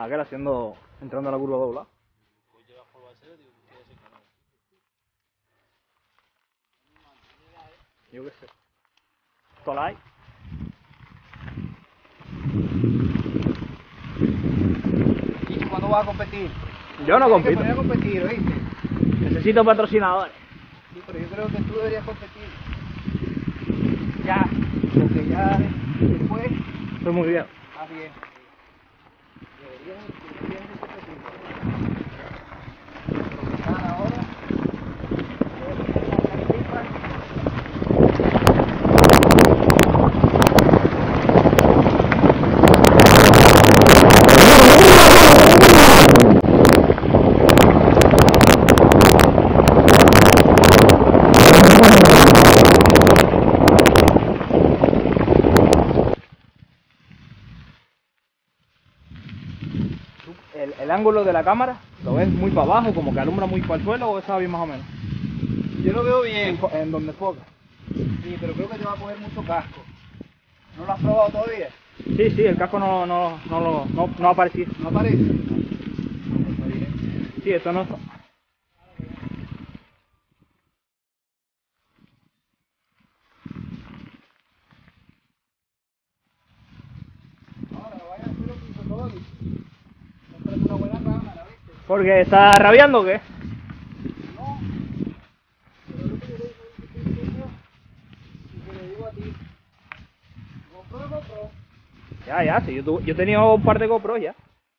aquel haciendo, entrando a la curva dobla. Yo qué sé. Tolai. ¿Y cuándo vas a competir? Yo no compito. Tienes que poner a competir, ¿oíste? Necesito patrocinadores. Sí, pero yo creo que tú deberías competir. Ya, porque ya después Estoy muy bien. más bien. Deberías competir. Ahora. El ángulo de la cámara, ¿lo ves muy para abajo, como que alumbra muy para el suelo o está bien más o menos? Yo lo veo bien. En donde enfoca. Sí, pero creo que te va a coger mucho casco. ¿No lo has probado todavía? Sí, sí, el casco no ha aparecido. ¿No aparece? Sí, esto no está. Ahora, vaya a hacer lo que hizo Tony. Comprate una buena cámara, ¿viste? ¿Porque está rabiando o qué? No. Pero lo que yo le digo a ti, y que le digo a ti, GoPro. Ya, sí, yo he tenido un par de GoPros ya.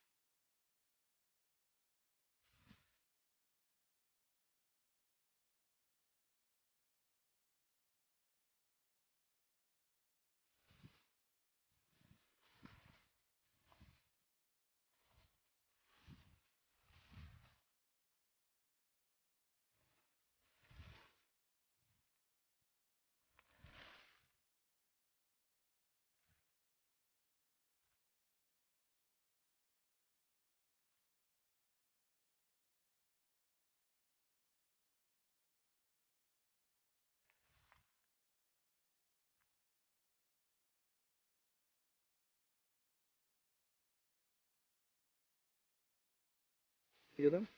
¿Y yo también?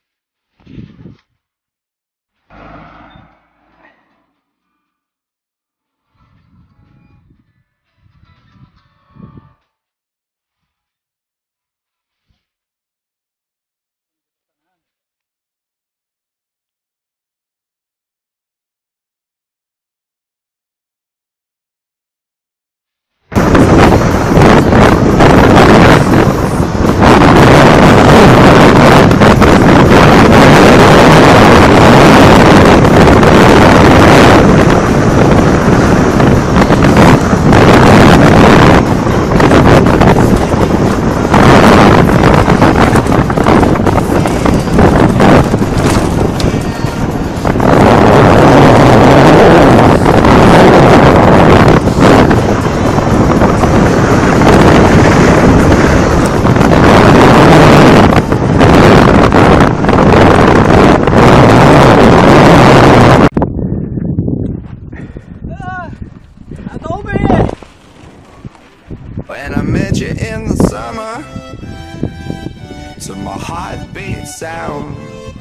When I met you in the summer, to my heartbeat sound,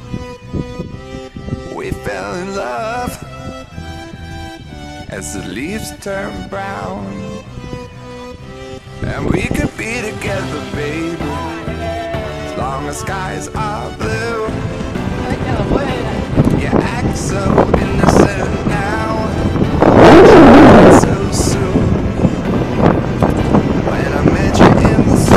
we fell in love as the leaves turn brown. And we could be together, baby, as long as skies are blue. You act so innocent now, so soon. When I met you in the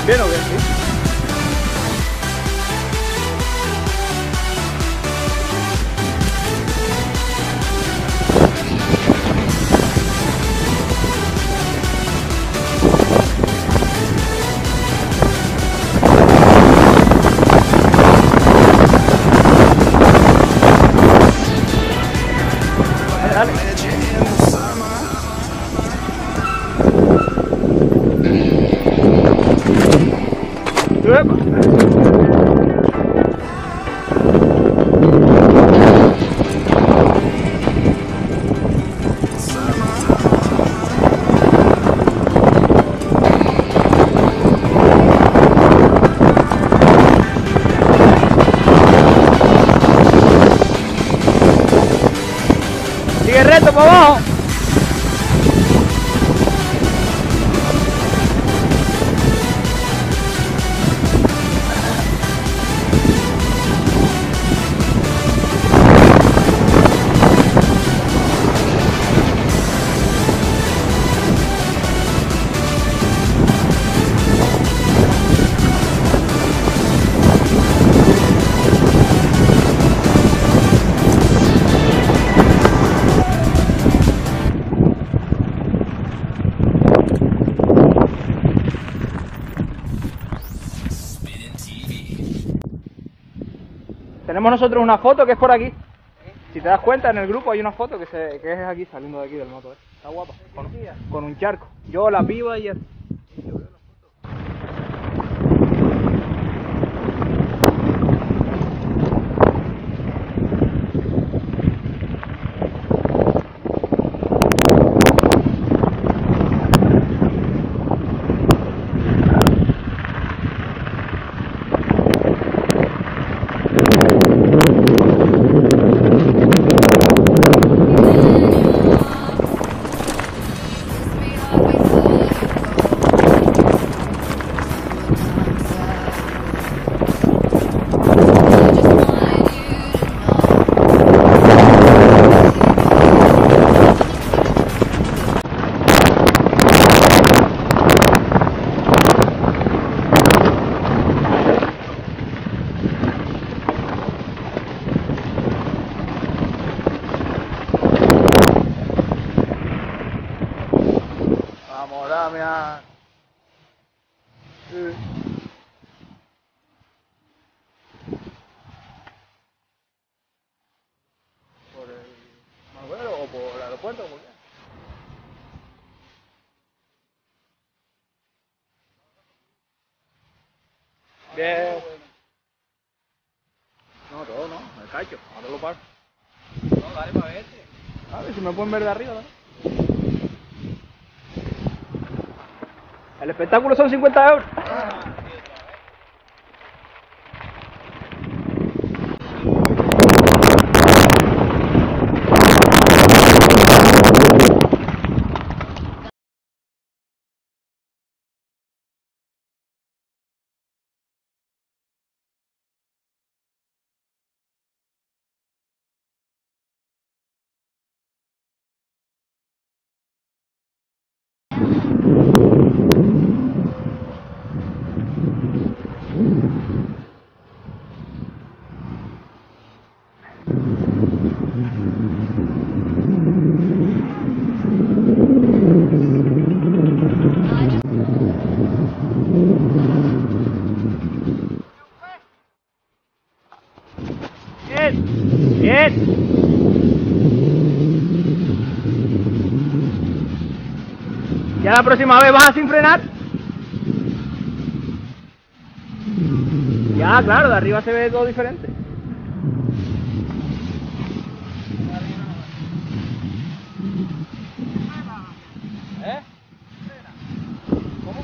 ¿Bien o qué? ¿Sí? Dale. Met you in the summer. Epa. Sigue recto para abajo. Tenemos nosotros una foto que es por aquí. Si te das cuenta, en el grupo hay una foto que es aquí, saliendo de aquí del moto. Está guapa. Con un charco. Yo, la piba y él. Vamos, Damián. Sí. ¿Por el Manuelo o por el aeropuerto o por qué? Bien. No, todo no, el cacho, ahora lo paro. No, dale para verte. A ver si me pueden ver de arriba, ¿no? El espectáculo son 50 euros. Bien, bien. Ya la próxima vez vas sin frenar. Ya, claro, de arriba se ve todo diferente. ¿Eh? ¿Cómo?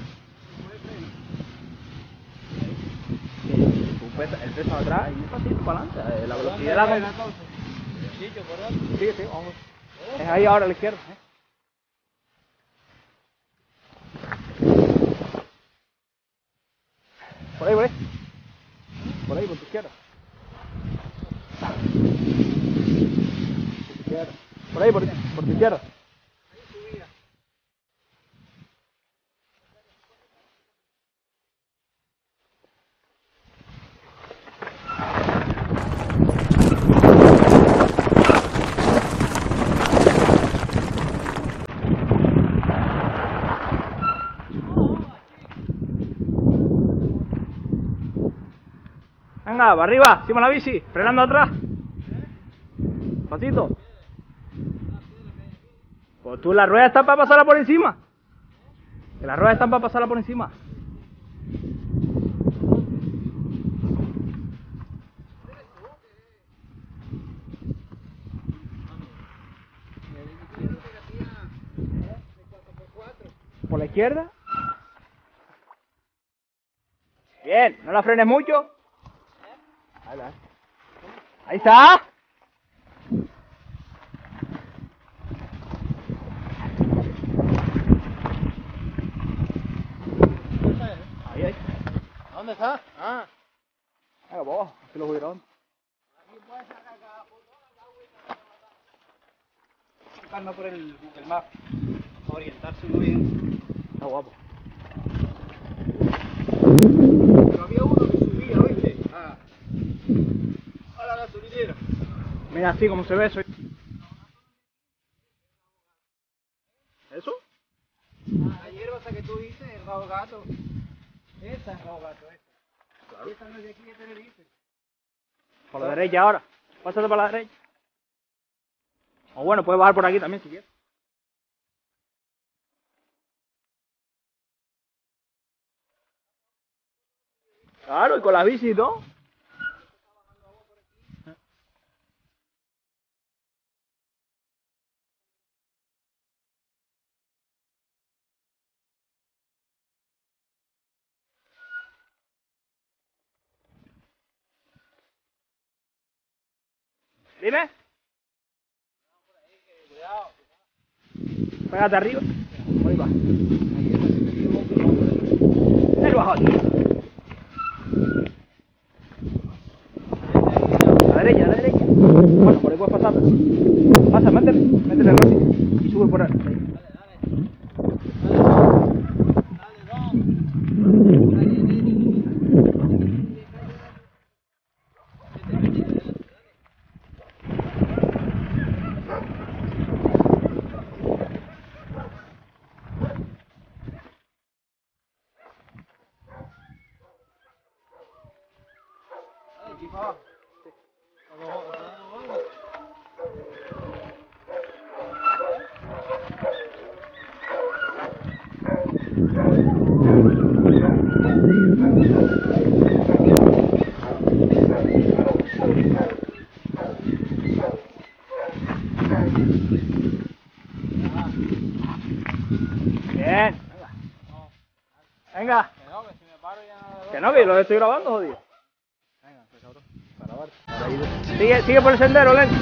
El peso atrás y un pasito para adelante. La velocidad de la... Sí, sí, vamos. Es ahí ahora a la izquierda. Por ahí, por ahí. Por ahí, por tu izquierda. Por ahí, por tu izquierda. Venga, para arriba, encima de la bici, frenando atrás. Pasito. Pues tú, las ruedas están para pasarla por encima. Que las ruedas están para pasarla por encima. Por la izquierda. Bien, no la frenes mucho. Ahí está. Ahí. ¿Dónde está? Ah. Venga, vos, aquí lo voy grabando. Buscando por el Google Maps. Orientarse muy bien. Está guapo. Pero había uno que subía, ¿oíste? A la gasolinera. Mira así como se ve eso. ¿Eso? La hierba esa que tú dices, el rabo gato. Esa es rabo gato, esa. Claro. Esa no es de aquí de Tenerife. Por la derecha ahora. Pásate para la derecha. O bueno, puedes bajar por aquí también si quieres. Claro, y con la bici y todo. Dime. Pégate arriba. Ahí va. Ahí baja. A la derecha, a la derecha. Bueno, por ahí puedes pasar. Pasa, métele el coche y sube por ahí. Bien. Venga. Que no, que lo estoy grabando, jodido. Venga, cabrón. Para grabar. Sigue por el sendero, Len.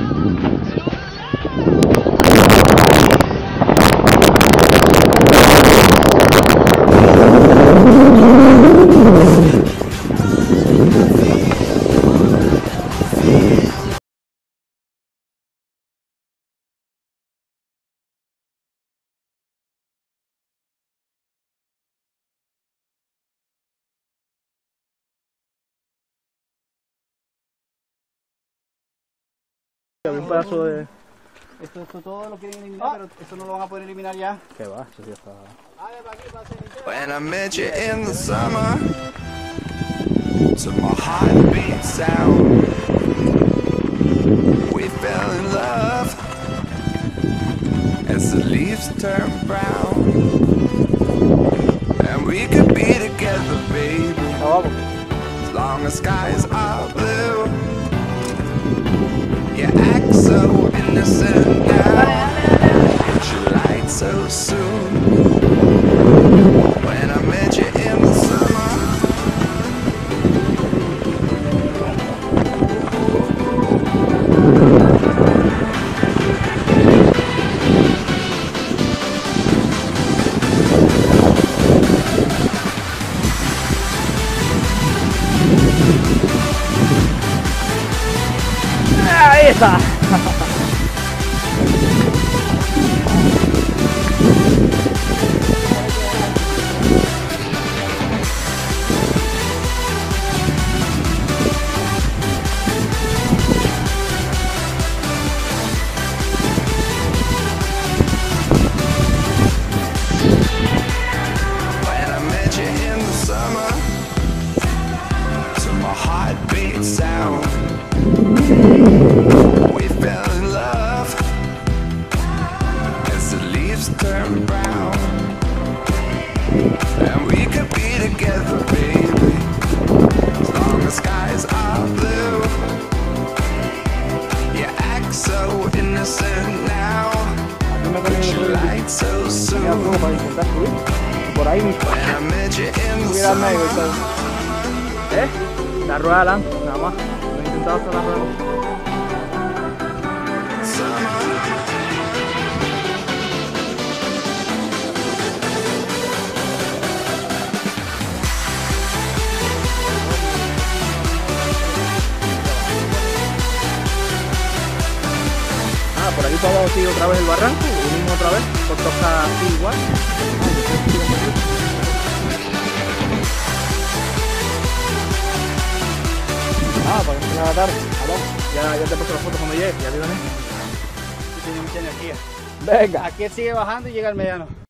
Un pedazo de... Esto todo lo quieren eliminar, pero eso no lo van a poder eliminar ya. ¿Qué va? Eso sí está... When I met you in the summer, to my heartbeat sound, we fell in love as the leaves turn brown, and we could be together, baby, as long as skies are blue. You act so innocent now, but you lied so soon. When I met you in the summer, ¡ahí está! when I met you in the summer, to my heartbeat sound. We fell in love as the leaves turn brown, and we could be together, baby, as long as skies are blue. You act so innocent now, Aquí me he but tenido you que lied so tenía soon. fuego para intentar subir. Y por ahí When I met you in the subir al medio y summer, todo. La rueda delante, nada más. Lo he intentado hacer la rueda. summer. Ah, por aquí para abajo sigue otra vez el barranco, unimos otra vez, por tocar así igual. Ah, para que no se haga tarde. Abajo. Ya te paso las fotos cuando llegue, ya te gané. Tiene mucha energía. Venga. Aquí él sigue bajando y llega al mediano.